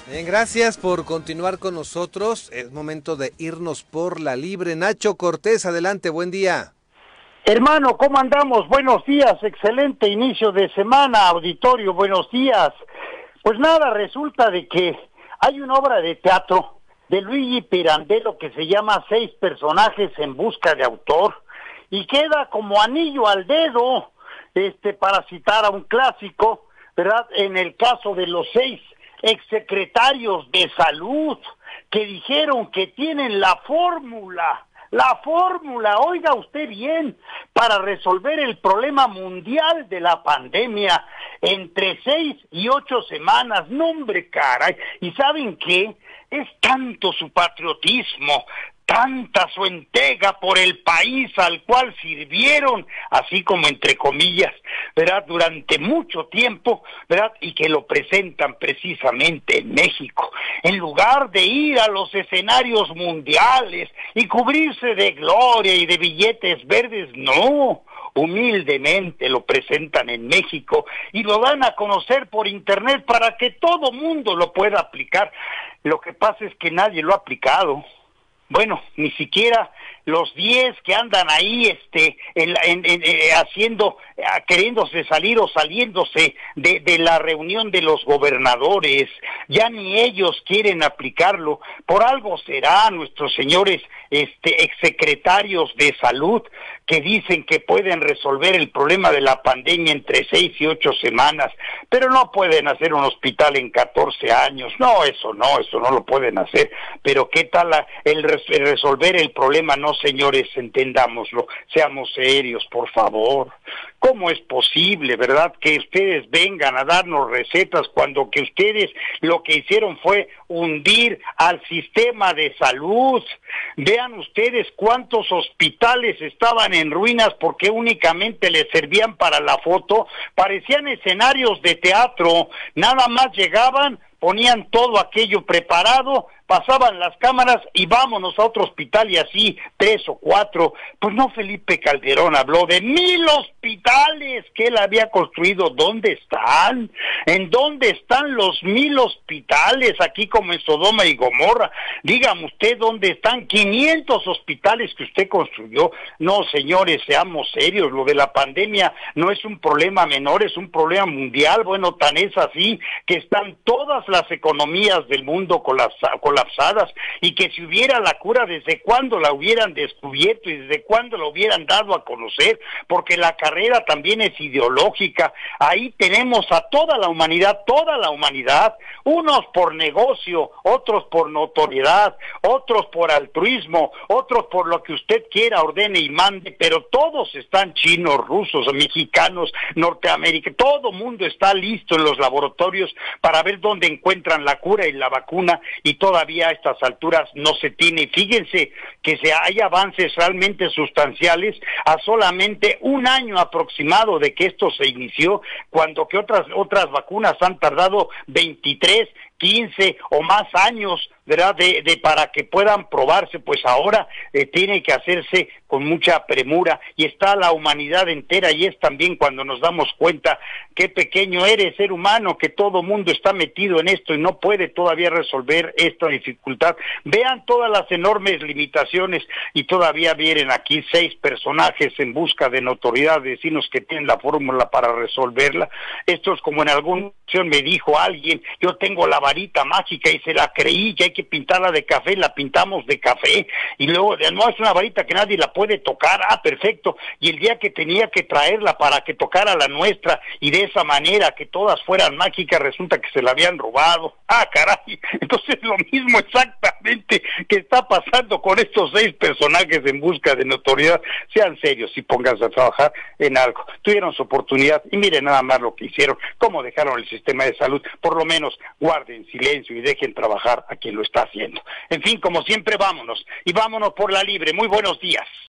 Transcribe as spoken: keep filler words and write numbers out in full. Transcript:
Bien, gracias por continuar con nosotros. Es momento de irnos por la libre. Nacho Cortés, adelante, buen día. Hermano, ¿cómo andamos? Buenos días, excelente inicio de semana, auditorio, buenos días. Pues nada, resulta de que hay una obra de teatro de Luigi Pirandello que se llama Seis personajes en busca de autor, y queda como anillo al dedo, este, para citar a un clásico, ¿verdad? En el caso de los seis exsecretarios de salud que dijeron que tienen la fórmula, la fórmula, oiga usted bien, para resolver el problema mundial de la pandemia entre seis y ocho semanas. No, hombre, caray. ¿Y saben qué? Es tanto su patriotismo, tanta su entrega por el país al cual sirvieron, así como entre comillas, ¿verdad?, durante mucho tiempo, ¿verdad?, y que lo presentan precisamente en México. En lugar de ir a los escenarios mundiales y cubrirse de gloria y de billetes verdes, no, humildemente lo presentan en México y lo dan a conocer por internet para que todo mundo lo pueda aplicar. Lo que pasa es que nadie lo ha aplicado. Bueno, ni siquiera los diez que andan ahí este en, en, en, eh, haciendo, eh, queriéndose salir o saliéndose de, de la reunión de los gobernadores, ya ni ellos quieren aplicarlo. Por algo será nuestros señores este exsecretarios de salud que dicen que pueden resolver el problema de la pandemia entre seis y ocho semanas, pero no pueden hacer un hospital en catorce años. No, eso no, eso no lo pueden hacer. Pero ¿qué tal la, el resolver el problema? No, señores, entendámoslo, seamos serios, por favor. ¿Cómo es posible, verdad, que ustedes vengan a darnos recetas cuando que ustedes lo que hicieron fue hundir al sistema de salud? Vean ustedes cuántos hospitales estaban en ruinas porque únicamente les servían para la foto, parecían escenarios de teatro, nada más llegaban, ponían todo aquello preparado, pasaban las cámaras y vámonos a otro hospital, y así tres o cuatro. Pues no, Felipe Calderón habló de mil hospitales que él había construido. ¿Dónde están? ¿En dónde están los mil hospitales? Aquí como en Sodoma y Gomorra. Dígame usted dónde están quinientos hospitales que usted construyó. No, señores, seamos serios. Lo de la pandemia no es un problema menor, es un problema mundial. Bueno, tan es así que están todas las economías del mundo colapsadas, colapsadas, y que si hubiera la cura, desde cuándo la hubieran descubierto y desde cuándo la hubieran dado a conocer, porque la carrera también es ideológica. Ahí tenemos a toda la humanidad, toda la humanidad, unos por negocio, otros por notoriedad, otros por altruismo, otros por lo que usted quiera, ordene y mande, pero todos están chinos, rusos, mexicanos, norteamericanos, todo mundo está listo en los laboratorios para ver dónde encuentran la cura y la vacuna, y todavía a estas alturas no se tiene. Fíjense que se hay avances realmente sustanciales a solamente un año aproximado de que esto se inició, cuando que otras otras vacunas han tardado veintitrés, quince o más años, ¿verdad?, de, de para que puedan probarse. Pues ahora eh, tiene que hacerse con mucha premura, y está la humanidad entera, y es también cuando nos damos cuenta qué pequeño eres, ser humano, que todo mundo está metido en esto y no puede todavía resolver esta dificultad. Vean todas las enormes limitaciones, y todavía vienen aquí seis personajes en busca de notoriedad, vecinos que tienen la fórmula para resolverla. Esto es como en alguna ocasión me dijo alguien, yo tengo la varita mágica, y se la creí, que hay que pintarla de café, la pintamos de café, y luego, no, es una varita que nadie la puede tocar. Ah, perfecto. Y el día que tenía que traerla para que tocara la nuestra, y de esa manera que todas fueran mágicas, resulta que se la habían robado. Ah, caray. Entonces lo mismo exactamente que está pasando con estos seis personajes en busca de notoriedad. Sean serios y pónganse a trabajar en algo. Tuvieron su oportunidad y miren nada más lo que hicieron, cómo dejaron el sistema de salud. Por lo menos guarden silencio y dejen trabajar a quien lo está haciendo. En fin, como siempre, vámonos, y vámonos por la libre. Muy buenos días.